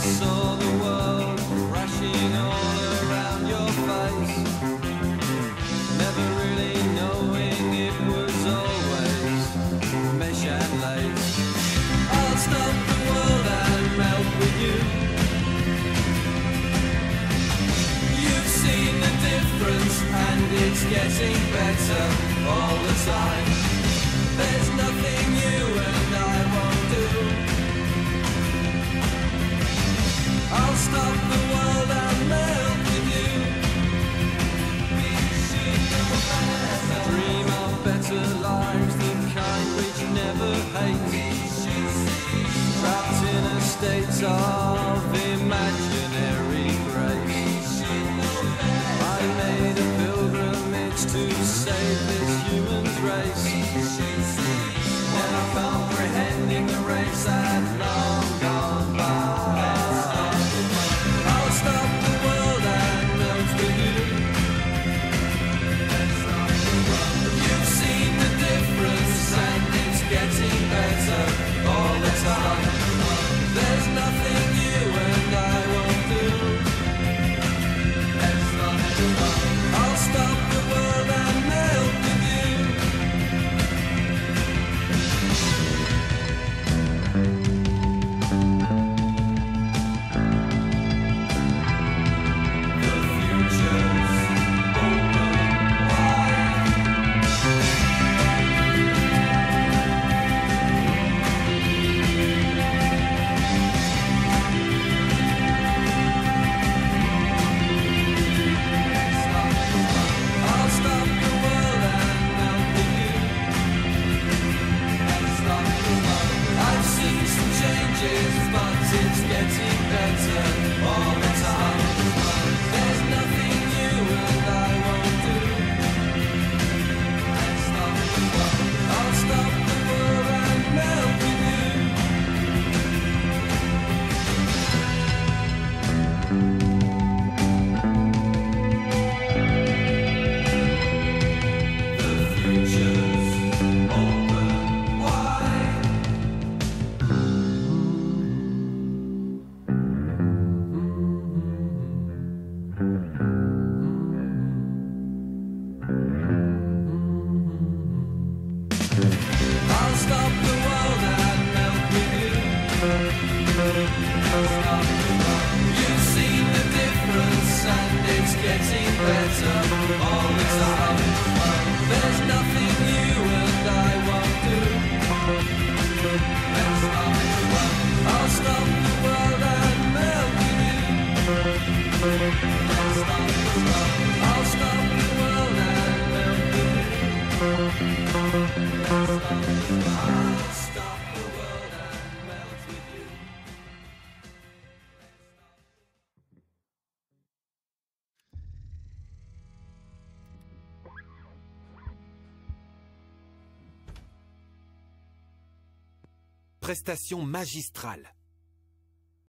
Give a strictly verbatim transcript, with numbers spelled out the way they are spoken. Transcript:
saw the world crashing all around your face, never really knowing it was always mesh and lace. I'll stop the world and melt with you. You've seen the difference and it's getting better all the time. There's nothing you and I won't do. I'll stop the world and melt with you. We should know better. Dream of better lives, the kind which never hate. Trapped in a state of imaginary grace. I made a pilgrimage to save this human race. Never comprehending the race had long gone by. I'll stop the world and melt with you. You've seen the difference and it's getting better all the time. There's nothing you and I won't do. I'll stop the world and melt with you. The future's open wide. I'll stop the world and melt with you. I've seen some changes, but it's getting better all the time. There's nothing you and I won't do. I'll stop the world and melt with you. The future's open wide. I'll stop the world and melt with you. You've seen the difference and it's getting better all the time. There's nothing you and I won't do. I'll stop the world and melt with you. I'll stop the world and melt with you. I'll stop the world and melt with you. Prestation magistrale.